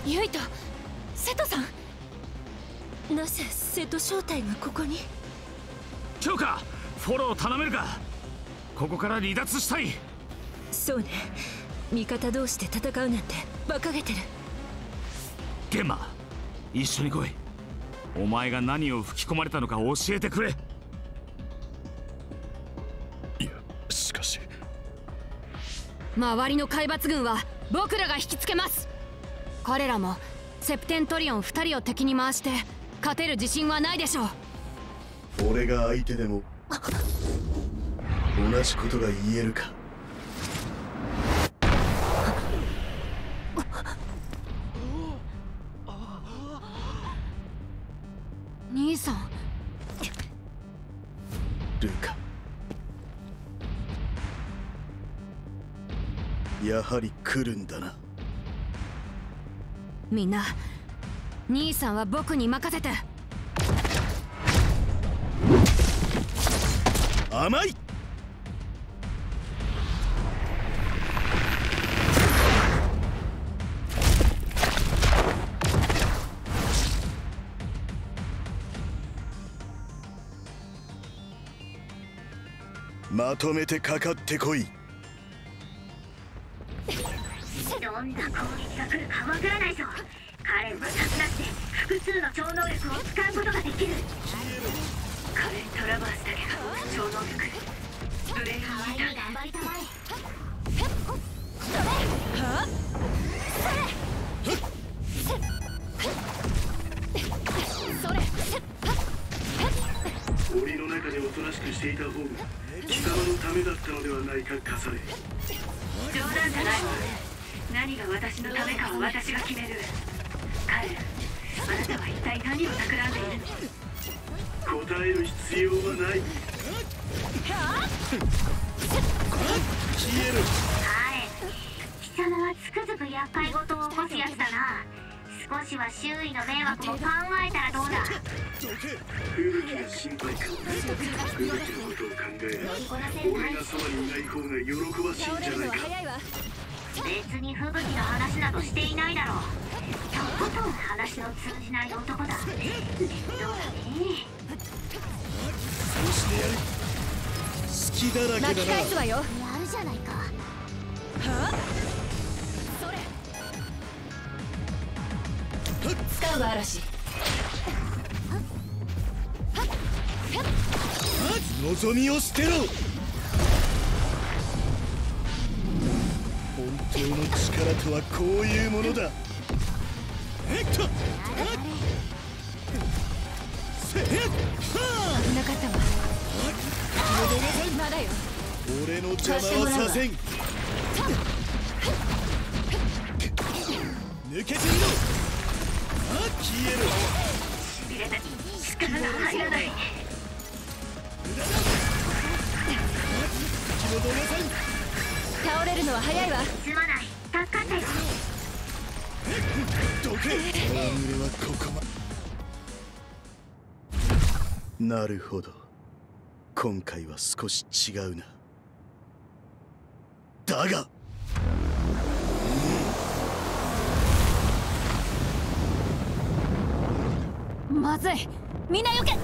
ユイと瀬戸さん。なぜ瀬戸正体がここに？ 強化フォロー頼めるか。ここから離脱したい。 そうね、味方同士で戦うなんて馬鹿げてる。 玄馬、一緒に来い。お前が何を吹き込まれたのか教えてくれ。 いや、しかし周りの海抜軍は僕らが引きつけます。彼らもセプテントリオン2人を敵に回して勝てる自信はないでしょう。 俺が相手でも同じことが言えるか。 兄さん。 ルカ、やはり来るんだな。 みんな、兄さんは僕に任せて。 甘い。まとめてかかってこい。 どんな攻撃が来るかわからないぞ。カレンは殺なしで複数の超能力を使うことができる。カレン・トラバースだけが持つ超能力。ブレイクハイター頑張りたまえ。 檻の中でおとなしくしていた方が貴様のためだったのではないか、カサレ。 冗談じゃないわ。何が私のためかは私が決める。カレン、あなたは一体何を企んでいるの？ 答える必要はない。消える。 カレン、貴様はつくづく厄介事を起こすやつだな。少しは周囲の迷惑も考えたらどうだ。 吹雪が心配か。吹雪のことを考えれば俺がそばにいない方が喜ばしいんじゃないか。 別に吹雪の話などしていないだろう。とことん話の通じない男だ。どうだね。 そうしてやる。好きだらけだな。 巻き返すわよ。 やるじゃないか。 はあ、それ使うわ嵐。 望みを捨てろ。本当の力とはこういうものだ。 危なかったわ。まだよ。 俺の邪魔はさせん。抜けてみろ。消える。 しびれて力が入らない。 倒れるのは早いわ。 すまない。助かったよ。 どけ。大群れはここま。なるほど。今回は少し違うな。だがまずい。みんなよけ。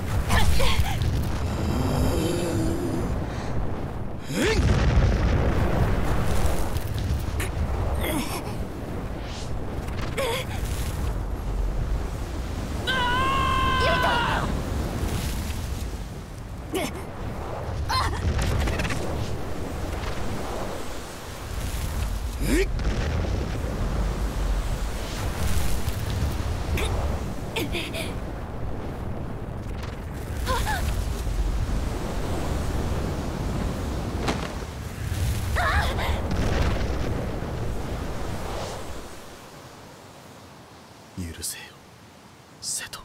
許せよ、瀬戸。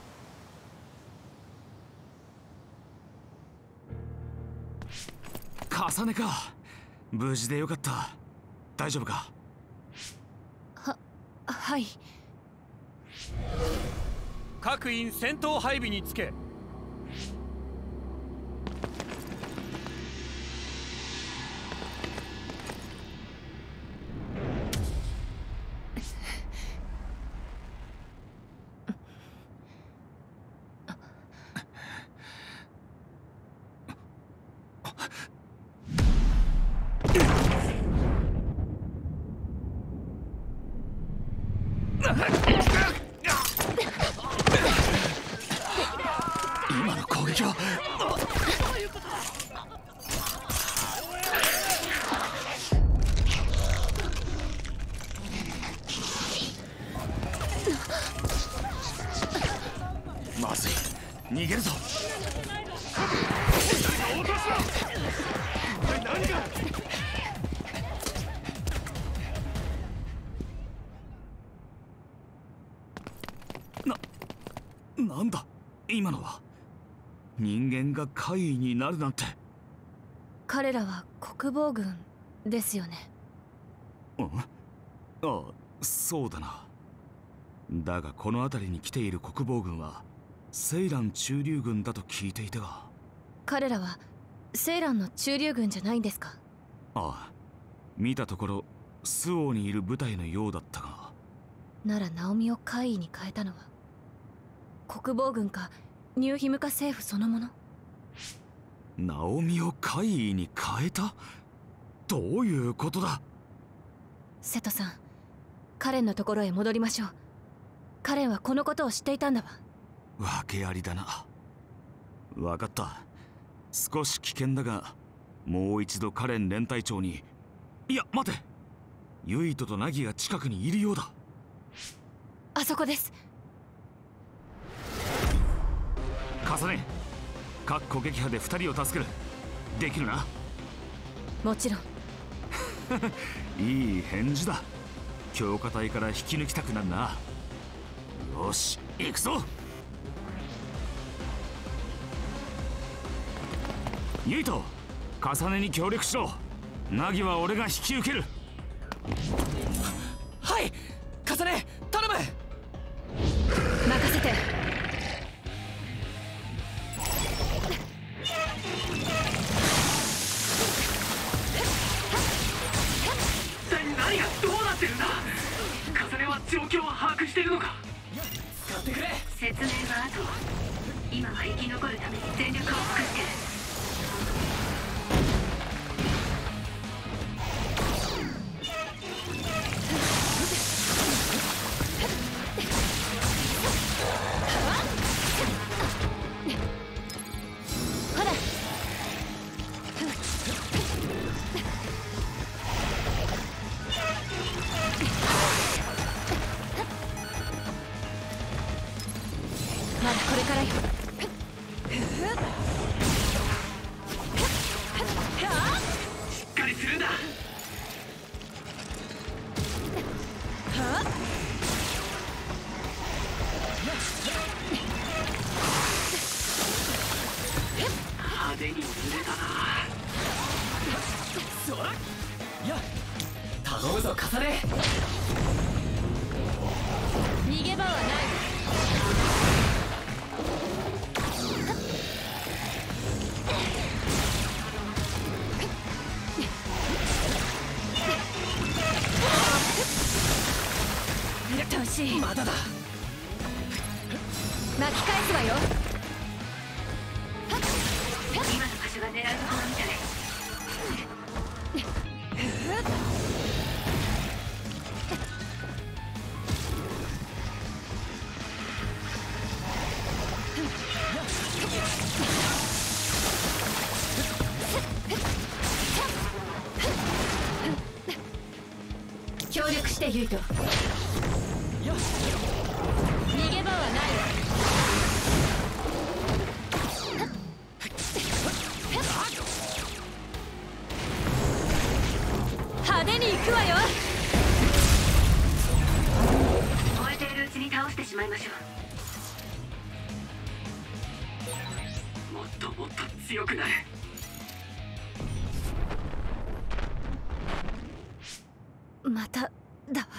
重ねか。無事でよかった。大丈夫か？ はい。 各員戦闘配備につけ。 今の攻撃はまずい、逃げるぞ。なんだ今のは。人間が怪異になるなんて。 彼らは国防軍ですよね。 ああ、そうだな。だがこの辺りに来ている国防軍はセイラン駐留軍だと聞いていたが。 彼らはセイランの駐留軍じゃないんですか？ ああ、見たところスオーにいる部隊のようだったが。 ならナオミを怪異に変えたのは国防軍かニューヒムか政府そのもの？ ナオミを怪異に変えた？どういうことだ？ 瀬戸さん、カレンのところへ戻りましょう。カレンはこのことを知っていたんだわ。 訳ありだな。分かった。少し危険だがもう一度カレン連隊長に。いや待て、ユイトとナギが近くにいるようだ。 あそこです。 重ね、各個撃破で2人を助ける。できるな？ もちろん。 いい返事だ。強化隊から引き抜きたくなるな。よし行くぞ。ユイト、重ねに協力しろ。ナギは俺が引き受ける。 はい、重ね頼む。 任せて。 何がどうなってるんだ。重ねは状況を把握してるのか。 使ってくれ。 説明は後。今は生き残るために全力を尽くしてる。 まだこれからよ。 しっかりするんだ。派手に揺れたな。 そらいや頼むぞ重ね。 逃げ場はない。 まだだ。 巻き返すわよ。 今の場所が狙うところみたい。 協力してユイト。逃げ場はないわ。派手に行くわよ。 燃えているうちに倒してしまいましょう。 もっともっと強くなる。 まただわ。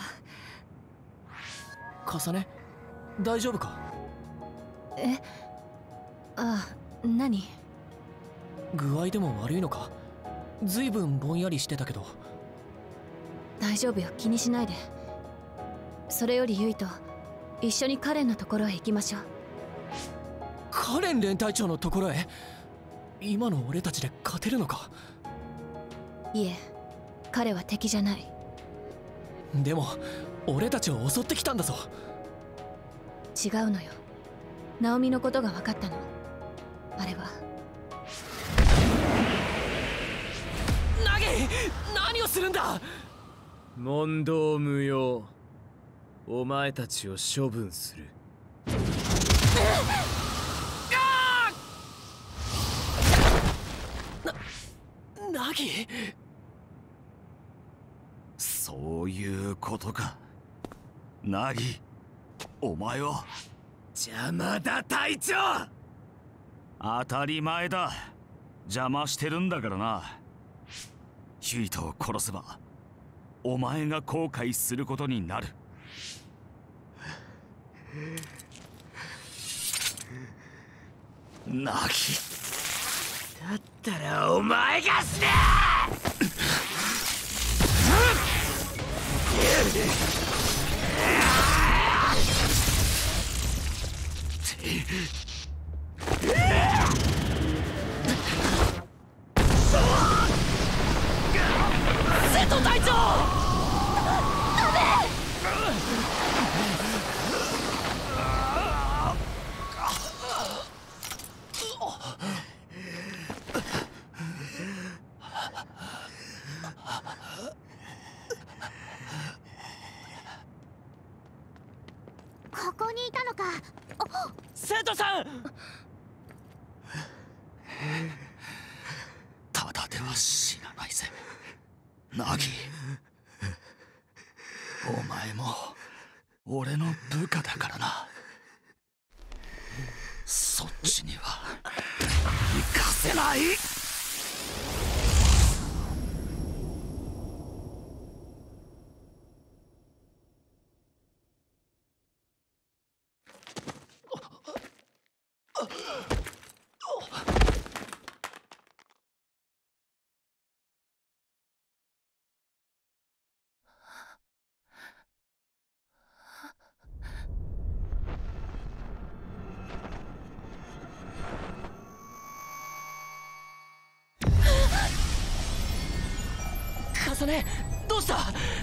重ね大丈夫か？ え、ああ、何？ 具合でも悪いのか？ずいぶんぼんやりしてたけど。 大丈夫よ、気にしないで。それよりユイと一緒にカレンのところへ行きましょう。 カレン連隊長のところへ？今の俺たちで勝てるのか？ いえ、彼は敵じゃない。 でも俺たちを襲ってきたんだぞ。 違うのよ。ナオミのことが分かったの。あれはナギ、何をするんだ。 問答無用。お前たちを処分する。 ナギ、 そういうことか。ナギ、お前は邪魔だ隊長。 当たり前だ。邪魔してるんだからな。ヒュイトを殺せばお前が後悔することになる。ナギ、 だったらお前が死ね。 瀬戸隊長。 ここにいたのか。 瀬戸さん。 ただでは死なないぜナギ。お前も俺の部下だからな。そっちには行かせない。 カサネ、どうした。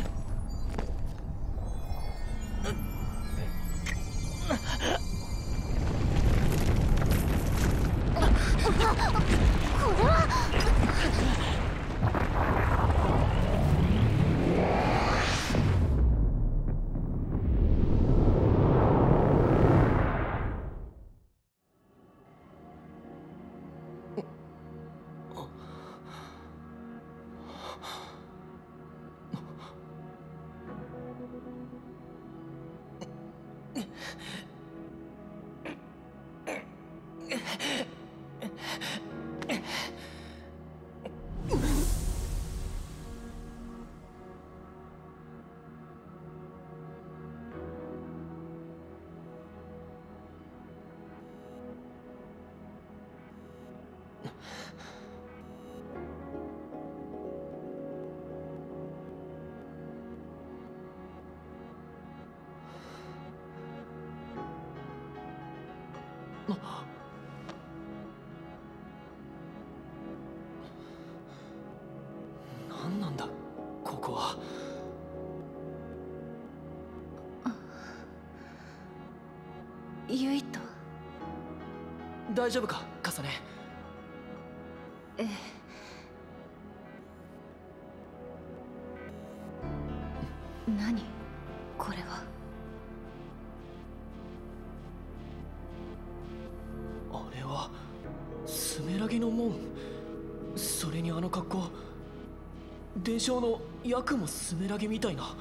何なんだここは。 ユイト。 大丈夫かカサネ。 ええ。何これは。 あれはスメラギの門。それにあの格好。伝承の役もスメラギみたいな。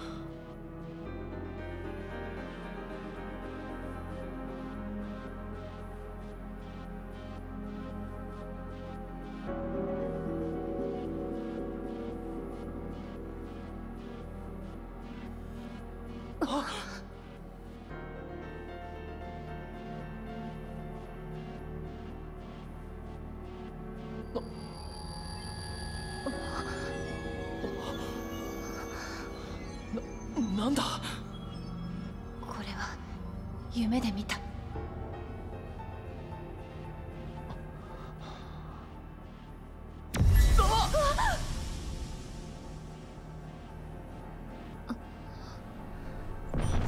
なんだこれは夢で見た。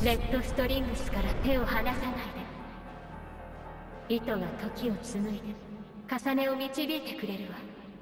レッドストリングスから手を離さないで。糸が時を紡いで重ねを導いてくれるわ。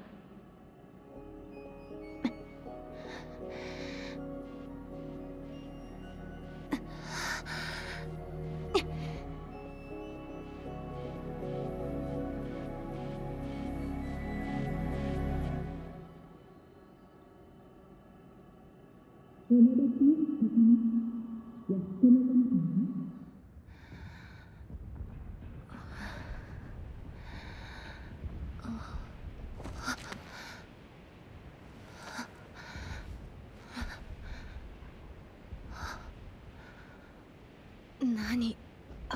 何あれ。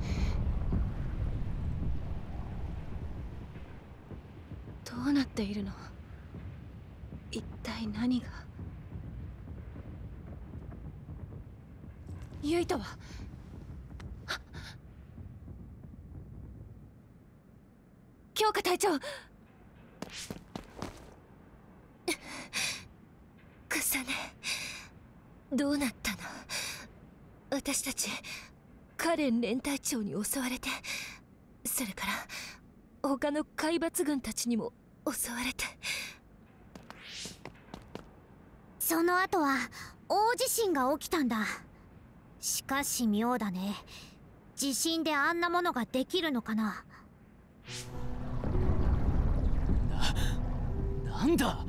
どうなっているの？一体何が。ユイトは強化隊長。カサネ、どうなったの？私たちカレン連隊長に襲われて、それから他の海抜軍たちにも襲われて。 その後は大地震が起きたんだ。しかし妙だね。地震であんなものができるのかな。 なんだ。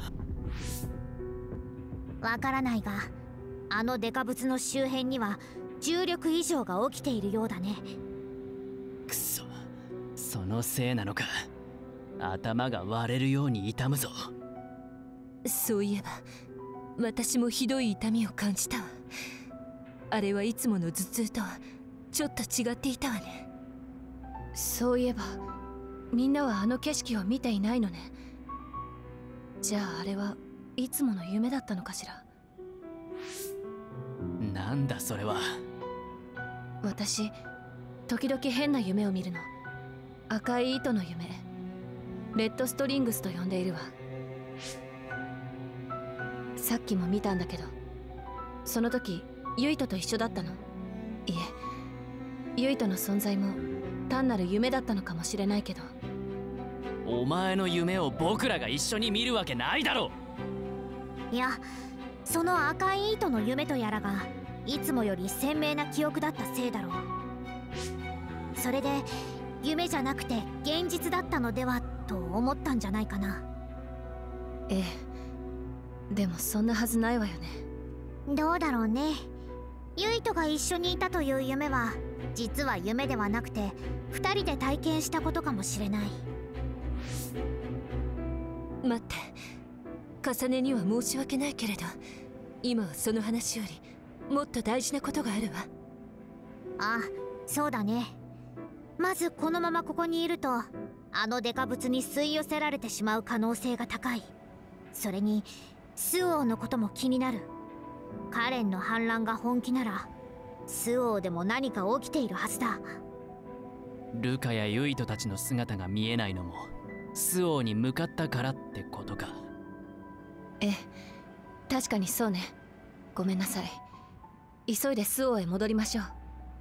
わからないが、あのデカブツの周辺には重力異常が起きているようだね。 くそ、そのせいなのか。頭が割れるように痛むぞ。 そういえば私もひどい痛みを感じたわ。あれはいつもの頭痛とはちょっと違っていたわね。 そういえばみんなはあの景色を見ていないのね。じゃああれはいつもの夢だったのかしら。 なんだそれは。 私時々変な夢を見るの。赤い糸の夢、レッドストリングスと呼んでいるわ。さっきも見たんだけど、その時ユイトと一緒だったの。いえ、ユイトの存在も単なる夢だったのかもしれないけど。 お前の夢を僕らが一緒に見るわけないだろ。 いや、その赤い糸の夢とやらがいつもより鮮明な記憶だったせいだろう。それで夢じゃなくて現実だったのではと思ったんじゃないかな。 ええ、でもそんなはずないわよね。 どうだろうね。ユイトが一緒にいたという夢は実は夢ではなくて2人で体験したことかもしれない。 待って、重ねには申し訳ないけれど、今はその話よりもっと大事なことがあるわ。 あ、そうだね。まずこのままここにいるとあのデカブツに吸い寄せられてしまう可能性が高い。それにスオーのことも気になる。カレンの反乱が本気ならスオーでも何か起きているはずだ。 ルカやユイトたちの姿が見えないのもスオーに向かったからってことか。 ええ、確かにそうね。ごめんなさい。急いでスオーへ戻りましょう。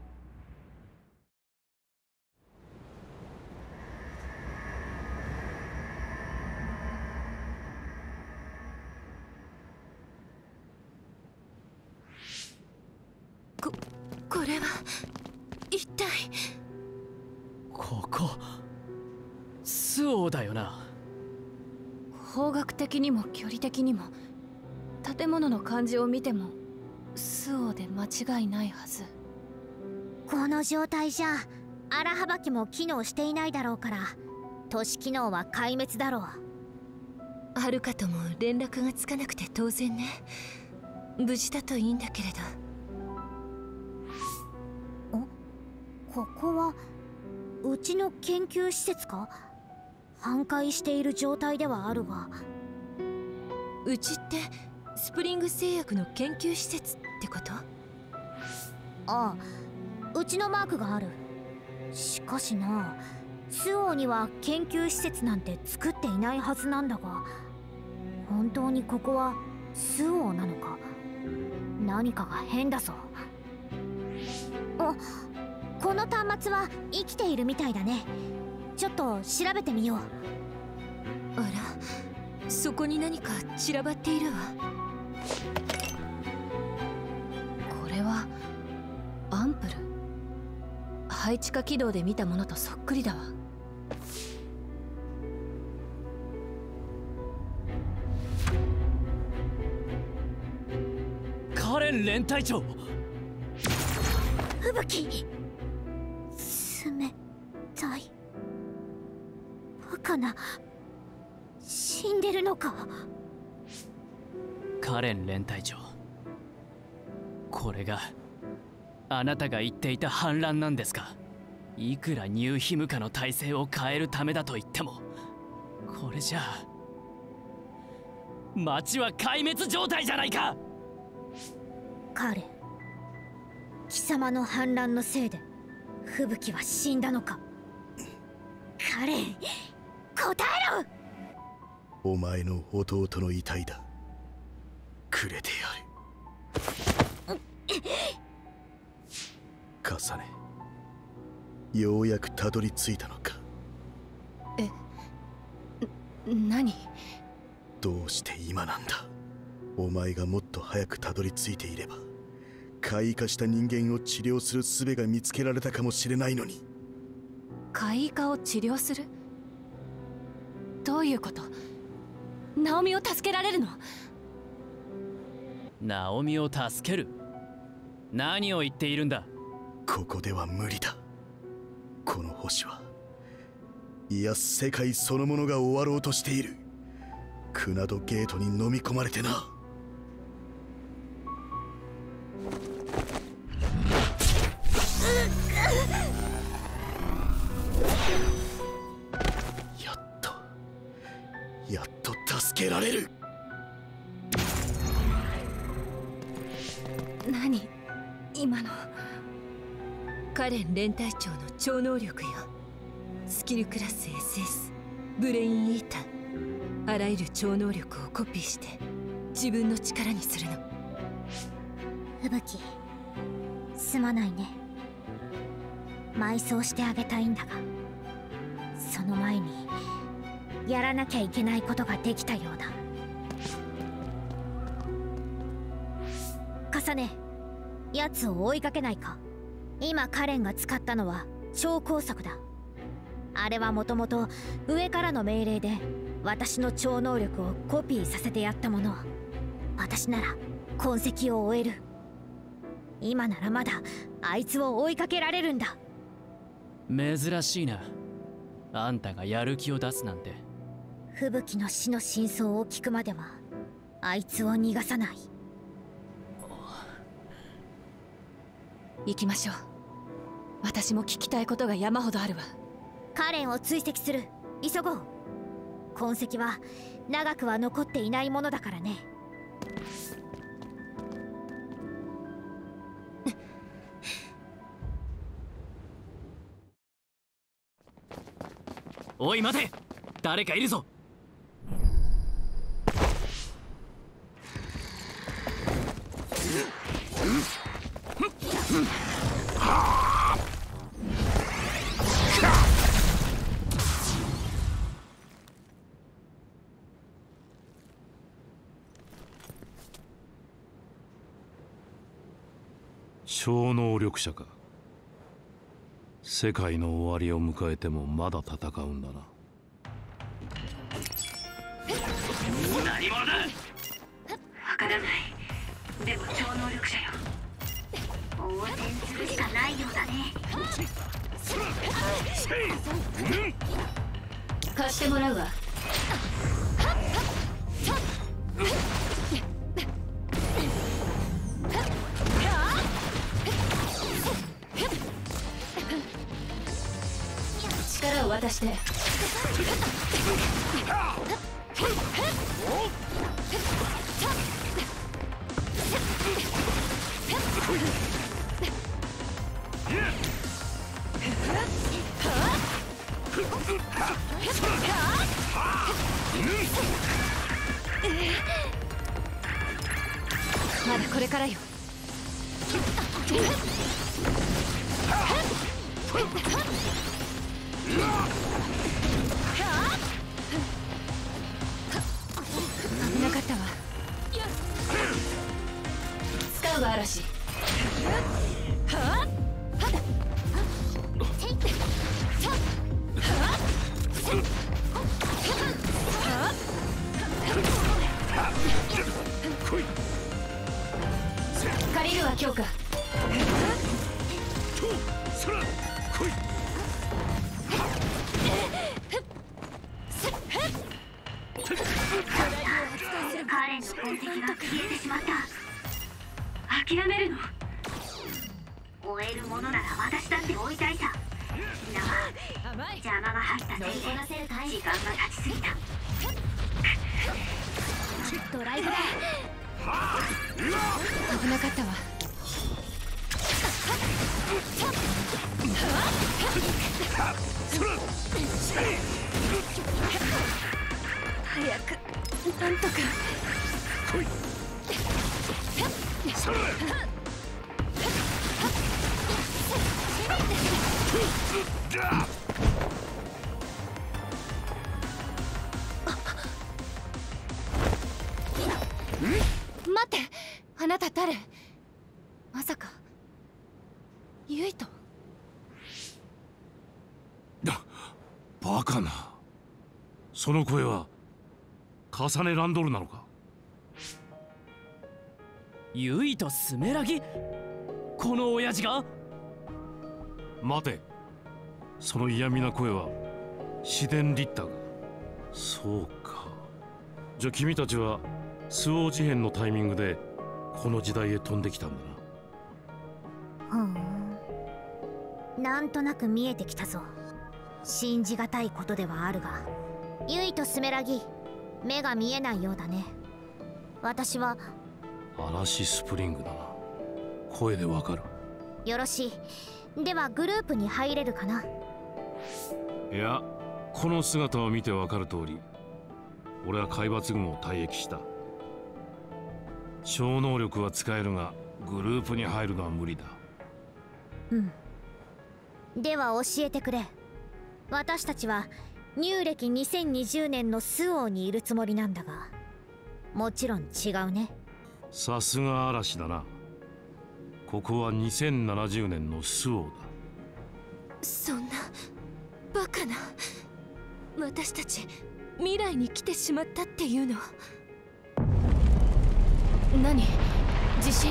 これは一体。 ここスオーだよな。 方角的にも距離的にも建物の感じを見てもスオーで間違いないはず。 この状態じゃ荒幅機も機能していないだろうから都市機能は壊滅だろう。 アルカとも連絡がつかなくて当然ね。無事だといいんだけれど。 ここはうちの研究施設か。半壊している状態ではあるが。 うちってスプリング製薬の研究施設ってこと？ ああ、うちのマークがある。しかしな、スオーには研究施設なんて作っていないはずなんだが、本当にここはスオーなのか。何かが変だぞ。 この端末は生きているみたいだね。ちょっと調べてみよう。 あら、そこに何か散らばっているわ。 これはアンプル。配置化軌道で見たものとそっくりだわ。 カレン連隊長。 吹雪、冷たい。バカな、死んでるのか。 カレン連隊長、これがあなたが言っていた反乱なんですか？いくらニューヒムカの体制を変えるためだと言っても、これじゃあ町は壊滅状態じゃないか。 カレン、貴様の反乱のせいで吹雪は死んだのか。カレン、答えろ。 お前の弟の遺体だ。くれてやる。カサネ、ようやくたどり着いたのか。 何？ どうして今なんだ。お前がもっと早くたどり着いていれば、怪異化した人間を治療する術が見つけられたかもしれないのに。 怪異化を治療する？どういうこと？ナオミを助けられるの？ ナオミを助ける？何を言っているんだ。 ここでは無理だ。この星は、いや世界そのものが終わろうとしている。クナドゲートに飲み込まれてな。やっと助けられる。 何今の？ カレン連隊長の超能力よ。スキルクラス SS ブレインイーター。あらゆる超能力をコピーして自分の力にするの。 吹雪、すまないね。埋葬してあげたいんだが、その前にやらなきゃいけないことができたようだ。カサネ、奴を追いかけないか。今カレンが使ったのは超高速だ。あれはもともと上からの命令で私の超能力をコピーさせてやったもの。私なら痕跡を追える。今ならまだあいつを追いかけられるんだ。 珍しいな、あんたがやる気を出すなんて。 吹雪の死の真相を聞くまではあいつを逃がさない。 行きましょう。私も聞きたいことが山ほどあるわ。 カレンを追跡する。急ごう。痕跡は長くは残っていないものだからね。 おい待て、誰かいるぞ。 超能力者か。世界の終わりを迎えてもまだ戦うんだな。 何者だ。わからない。でも超能力者よ。応戦するしかないようだね。 貸してもらうわ。力を渡して。まだこれからよ。 危なかったわ。使うわ嵐。借りるわ強化。 カレンの痕跡が消えてしまった。諦めるの？追えるものなら私だって追いたいさ。だが邪魔が入ったせいで時間が経ちすぎた。 ドライブだ。 危なかったわ。早くなんとか。待って、あなた誰？まさかユイト？ バカな。その声は重ねランドルなのか？ ユイとスメラギ？この親父が？ 待て、その嫌味な声はシデンリッターか。そうか。じゃあ君たちは周防事変のタイミングでこの時代へ飛んできたんだな。なんとなく見えてきたぞ。信じがたいことではあるが、ユイとスメラギ、目が見えないようだね。私は嵐スプリングだな。声でわかる。 よろしい。ではグループに入れるかな。 いや、この姿を見てわかる通り、俺は海抜群を退役した。超能力は使えるがグループに入るのは無理だ。 うん。では教えてくれ。私たちは入暦2020年の周防にいるつもりなんだが、もちろん違うね。 さすが嵐だな。ここは2070年の周防だ。 そんなバカな。私たち未来に来てしまったっていうの？ 何？地震？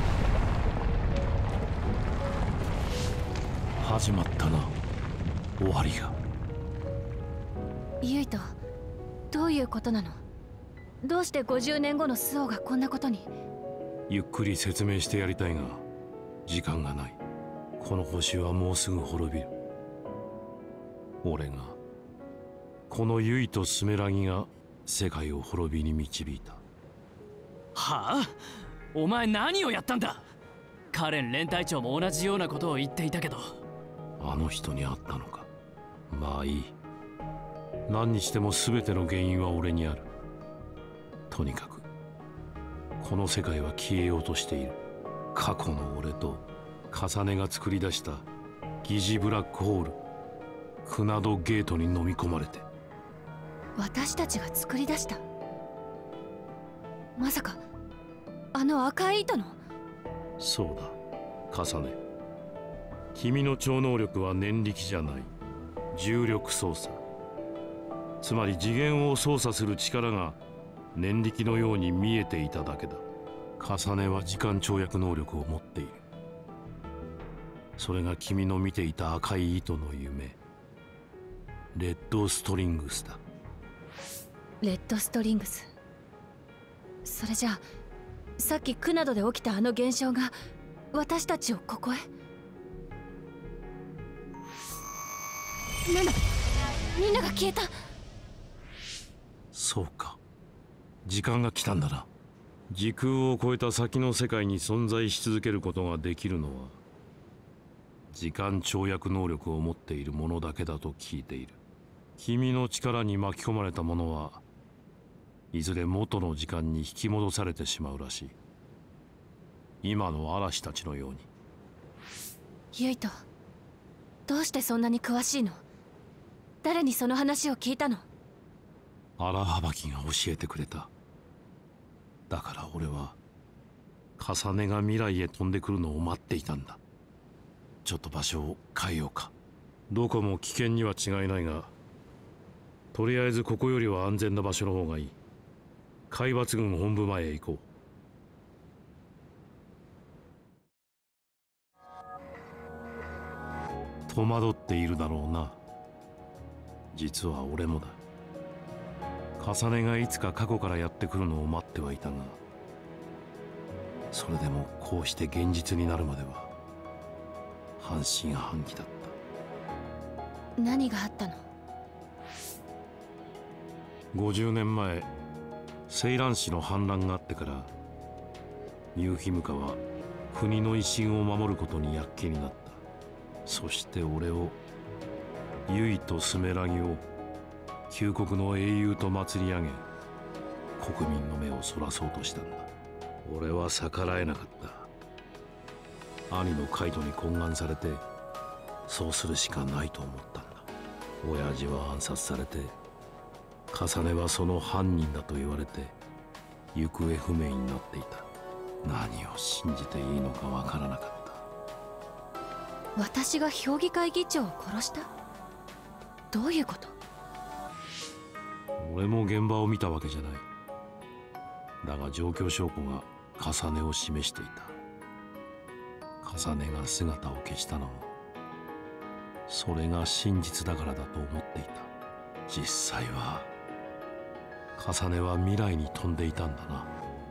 始まったな、終わりが。 ユイト、どういうことなの？どうして50年後の周防がこんなことに？ ゆっくり説明してやりたいが時間がない。この星はもうすぐ滅びる。俺が、このユイとスメラギが世界を滅びに導いた。 はあ？お前何をやったんだ？カレン連隊長も同じようなことを言っていたけど。 あの人に会ったのか。まあいい。何にしても全ての原因は俺にある。とにかくこの世界は消えようとしている。過去の俺と重ねが作り出した疑似ブラックホール、クナドゲートに飲み込まれて。 私たちが作り出した？まさかあの赤い糸の？ そうだ、重ね。君の超能力は念力じゃない、重力操作。つまり次元を操作する力が念力のように見えていただけだ。重ねは時間跳躍能力を持っている。それが君の見ていた赤い糸の夢、レッドストリングスだ。 レッドストリングス。それじゃあさっきクナドで起きたあの現象が私たちをここへ？なんだ、みんなが消えた。 そうか、時間が来たんだな。時空を超えた先の世界に存在し続けることができるのは時間跳躍能力を持っている者だけだと聞いている。君の力に巻き込まれた者はいずれ元の時間に引き戻されてしまうらしい。今の嵐たちのように。 ユイト、 どうしてそんなに詳しいの？誰にその話を聞いたの？ 荒幅木が教えてくれた。だから俺は重ねが未来へ飛んでくるのを待っていたんだ。ちょっと場所を変えようか。どこも危険には違いないが、とりあえずここよりは安全な場所の方がいい。海抜軍本部前へ行こう。戸惑っているだろうな。実は俺もだ。重ねがいつか過去からやってくるのを待ってはいたが、それでもこうして現実になるまでは半信半疑だった。 何があったの ？50年前、セイラン氏の反乱があってから、ニューヒムカは国の威信を守ることに躍起になった。そして俺を、ユイとスメラギを旧国の英雄と祭り上げ、国民の目をそらそうとしたんだ。俺は逆らえなかった。兄のカイトに懇願されて、そうするしかないと思ったんだ。親父は暗殺されて、重ねはその犯人だと言われて行方不明になっていた。何を信じていいのかわからなかった。 私が評議会議長を殺した？どういうこと？ 俺も現場を見たわけじゃない。だが状況証拠が重ねを示していた。重ねが姿を消したのもそれが真実だからだと思っていた。実際は重ねは未来に飛んでいたんだな。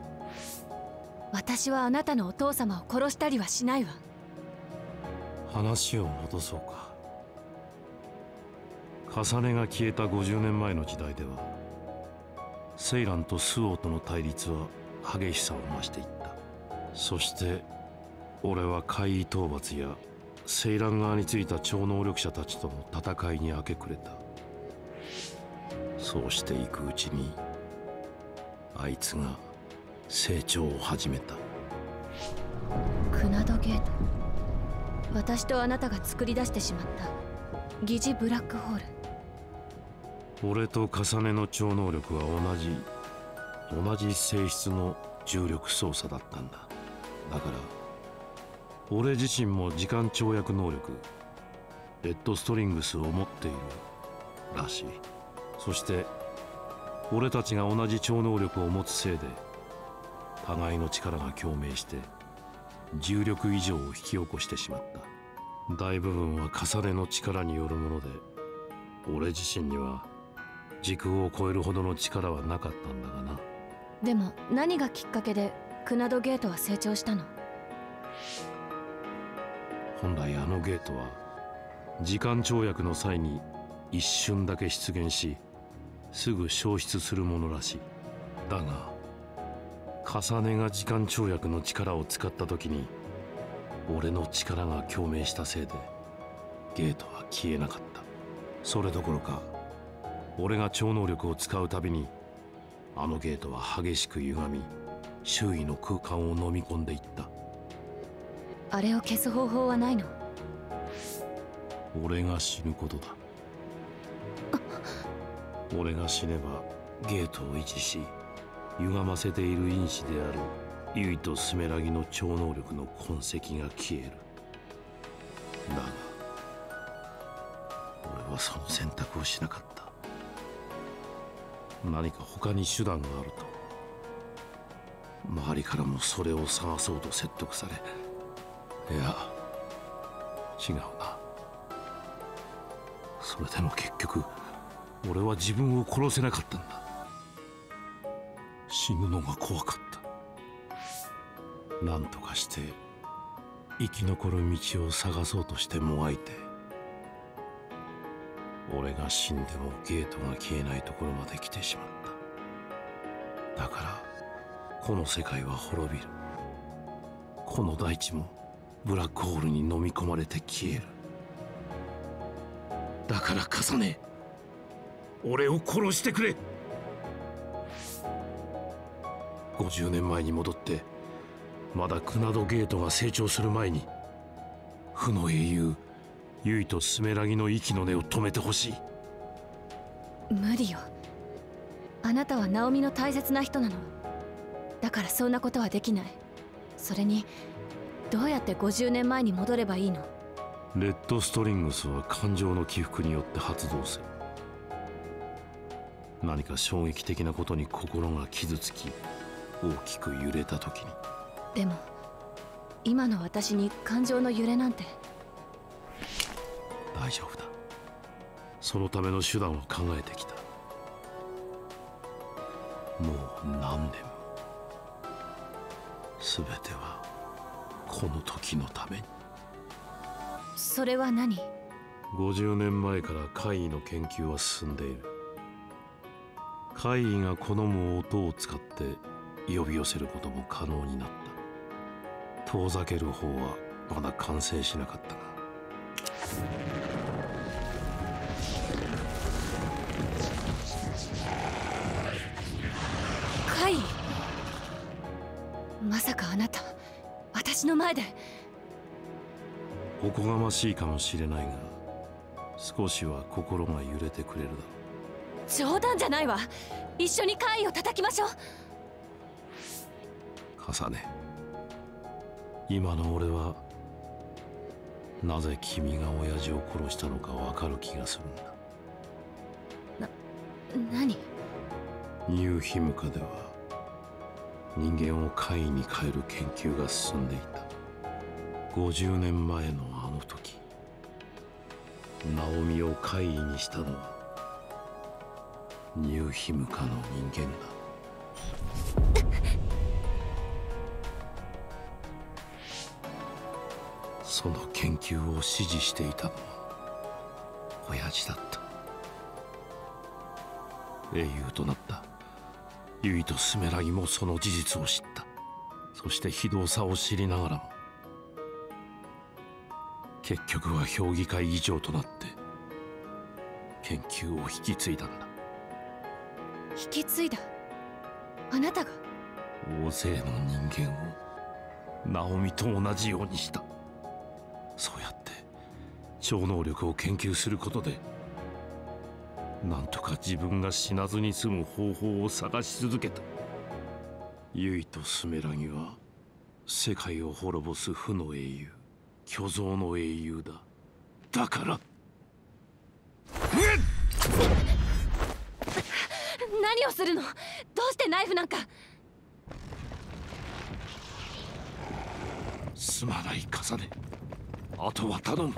私はあなたのお父様を殺したりはしないわ。 話を戻そうか。重ねが消えた50年前の時代では、セイランとスオーとの対立は激しさを増していった。そして俺は怪異討伐やセイラン側についた超能力者たちとの戦いに明け暮れた。そうしていくうちにあいつが成長を始めた。 クナドゲート、私とあなたが作り出してしまった疑似ブラックホール。 俺と重ねの超能力は同じ性質の重力操作だったんだ。だから俺自身も時間跳躍能力レッドストリングスを持っているらしい。そして俺たちが同じ超能力を持つせいで互いの力が共鳴して重力異常を引き起こしてしまった。大部分は重ねの力によるもので、俺自身には時空を超えるほどの力はなかったんだがな。 でも何がきっかけでクナドゲートは成長したの？ 本来あのゲートは時間跳躍の際に一瞬だけ出現しすぐ消失するものらしい。だが重ねが時間跳躍の力を使った時に俺の力が共鳴したせいでゲートは消えなかった。それどころか俺が超能力を使うたびにあのゲートは激しく歪み周囲の空間を飲み込んでいった。 あれを消す方法はないの？ 俺が死ぬことだ。俺が死ねばゲートを維持し歪ませている因子であるユイとスメラギの超能力の痕跡が消える。だが俺はその選択をしなかった。何か他に手段があると周りからもそれを探そうと説得され、いや違うな。それでも結局俺は自分を殺せなかったんだ。死ぬのが怖かった。何とかして生き残る道を探そうとしてもがいて、俺が死んでもゲートが消えないところまで来てしまった。だからこの世界は滅びる。この大地もブラックホールに飲み込まれて消える。だから重ね、俺を殺してくれ。50年前に戻ってまだクナドゲートが成長する前に負の英雄ユイとスメラギの息の根を止めてほしい。 無理よ。あなたはナオミの大切な人なの。だからそんなことはできない。それにどうやって50年前に戻ればいいの？ レッドストリングスは感情の起伏によって発動する。何か衝撃的なことに心が傷つき大きく揺れた時に。 でも今の私に感情の揺れなんて。 大丈夫だ。そのための手段を考えてきた。もう何年も。全てはこの時のために。 それは何 ？50年前から怪異の研究は進んでいる。怪異が好む音を使って呼び寄せることも可能になった。遠ざける方はまだ完成しなかったが。 怪異？まさかあなた私の前で。 おこがましいかもしれないが、少しは心が揺れてくれるだろう。 冗談じゃないわ。一緒に怪異を叩きましょう。 重ね、今の俺はなぜ君が親父を殺したのか分かる気がするんだ。 何？ ニューヒムカでは人間を怪異に変える研究が進んでいた。50年前のあの時、ナオミを怪異にしたのはニューヒムカの人間だ。その研究を指示していたのは親父だった。英雄となったユイとスメラギもその事実を知った。そして非道さを知りながらも結局は評議会議長となって研究を引き継いだんだ。 引き継いだ？あなたが？ 大勢の人間をナオミと同じようにした。そうやって超能力を研究することでなんとか自分が死なずに済む方法を探し続けた。ユイとスメラギは世界を滅ぼす負の英雄、巨像の英雄だ。だから何をするの？どうしてナイフなんか。 すまない重ね、あとは頼む。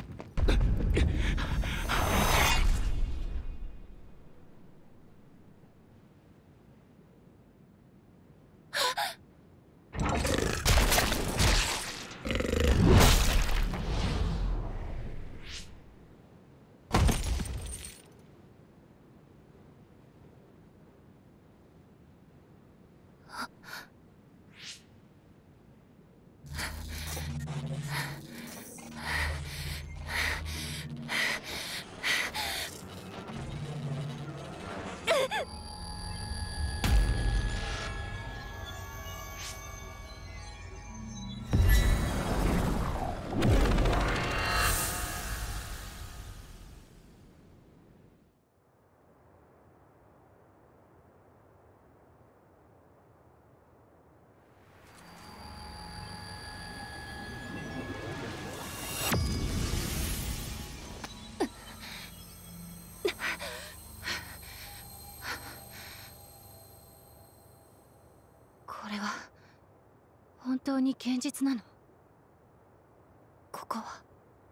これは本当に現実なの？ここは。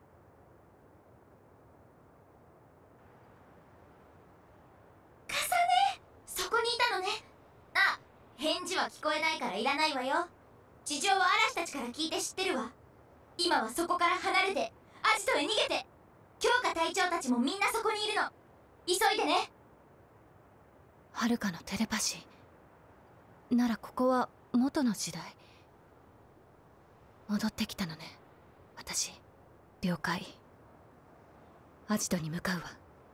カサネ、そこにいたのね。あ、返事は聞こえないからいらないわよ。事情は嵐たちから聞いて知ってるわ。今はそこから離れてアジトへ逃げて。強化隊長たちもみんなそこにいるの。急いでね。 はるかのテレパシーならここは元の時代。戻ってきたのね、私。了解。アジトに向かうわ。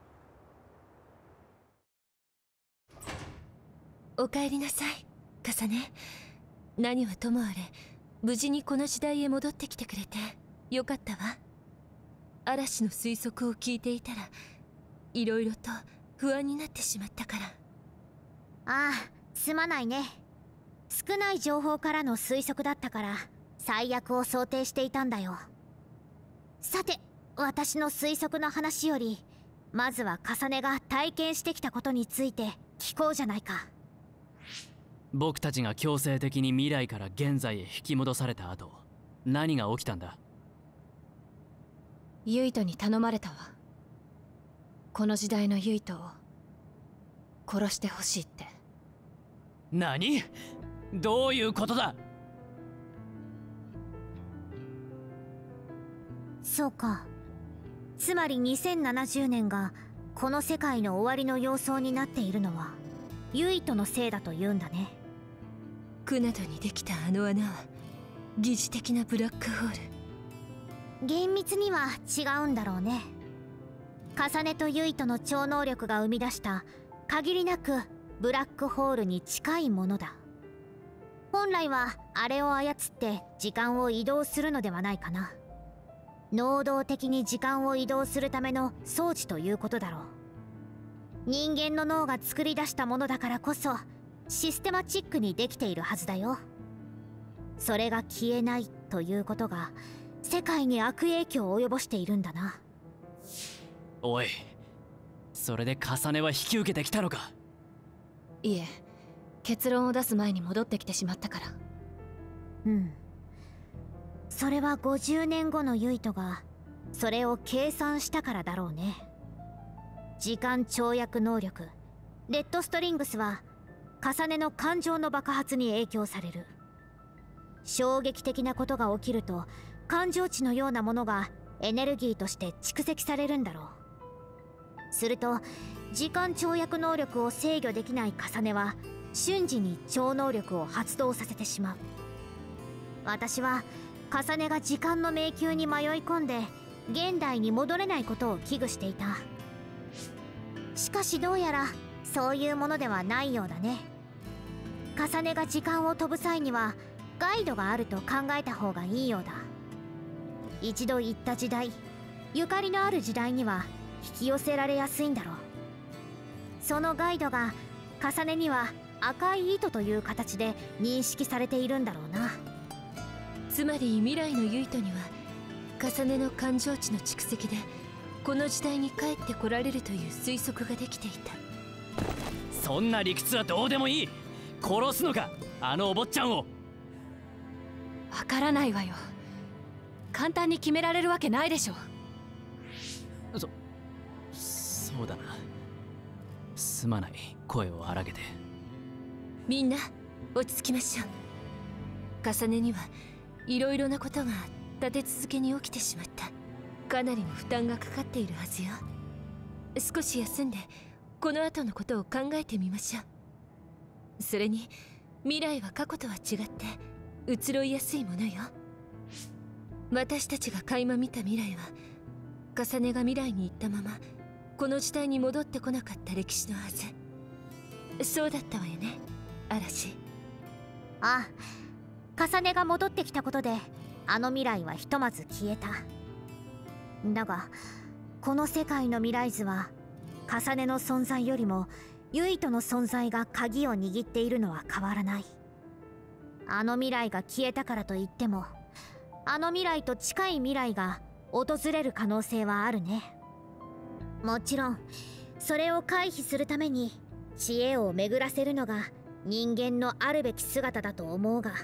お帰りなさい、カサネ。何はともあれ無事にこの時代へ戻ってきてくれてよかったわ。 嵐の推測を聞いていたらいろいろと不安になってしまったから。 ああ、すまないね。少ない情報からの推測だったから最悪を想定していたんだよ。さて、私の推測の話よりまずは重ねが体験してきたことについて聞こうじゃないか。 僕たちが強制的に未来から現在へ引き戻された後、何が起きたんだ？ ユイトに頼まれたわ。この時代のユイトを殺してほしいって。 何？どういうことだ？ そうか。つまり2070年がこの世界の終わりの様相になっているのはユイトのせいだと言うんだね。 クナドにできたあの穴は疑似的なブラックホール。 厳密には違うんだろうね。重ねとユイトの超能力が生み出した限りなくブラックホールに近いものだ。本来はあれを操って時間を移動するのではないかな。能動的に時間を移動するための装置ということだろう。人間の脳が作り出したものだからこそシステマチックにできているはずだよ。それが消えないということが世界に悪影響を及ぼしているんだな。 おい、それで重ねは引き受けてきたのか？ いえ、結論を出す前に戻ってきてしまったから。 うん。それは50年後のユイトがそれを計算したからだろうね。時間跳躍能力レッドストリングスは重ねの感情の爆発に影響される。衝撃的なことが起きると感情値のようなものがエネルギーとして蓄積されるんだろう。すると時間跳躍能力を制御できない重ねは瞬時に超能力を発動させてしまう。私は重ねが時間の迷宮に迷い込んで現代に戻れないことを危惧していた。しかしどうやらそういうものではないようだね。重ねが時間を飛ぶ際にはガイドがあると考えた方がいいようだ。一度行った時代、ゆかりのある時代には引き寄せられやすいんだろう。そのガイドが重ねには赤い糸という形で認識されているんだろうな。 つまり未来のユイトには重ねの感情値の蓄積でこの時代に帰ってこられるという推測ができていた。 そんな理屈はどうでもいい。殺すのか、あのお坊ちゃんを。 わからないわよ。簡単に決められるわけないでしょ。 そうだな。すまない、声を荒げて。 みんな落ち着きましょう。重ねにはいろいろなことが立て続けに起きてしまった。かなりの負担がかかっているはずよ。少し休んでこの後のことを考えてみましょう。それに未来は過去とは違って移ろいやすいものよ。私たちが垣間見た未来は重ねが未来に行ったままこの時代に戻ってこなかった歴史のはず。そうだったわよね、嵐。 ああ、重ねが戻ってきたことであの未来はひとまず消えた。だがこの世界の未来図は重ねの存在よりもユイトの存在が鍵を握っているのは変わらない。あの未来が消えたからといってもあの未来と近い未来が訪れる可能性はあるね。もちろんそれを回避するために知恵を巡らせるのが人間のあるべき姿だと思うが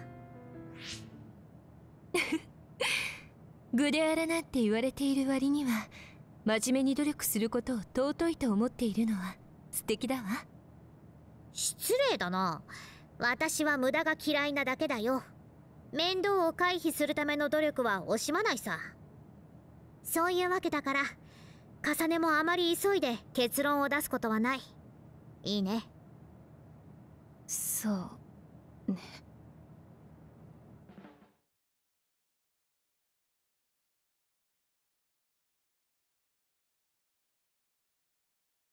グデアラなんて言われている割には真面目に努力することを尊いと思っているのは素敵だわ。 失礼だな。私は無駄が嫌いなだけだよ。面倒を回避するための努力は惜しまないさ。そういうわけだから重ねもあまり急いで結論を出すことはない。いいね。 そうね。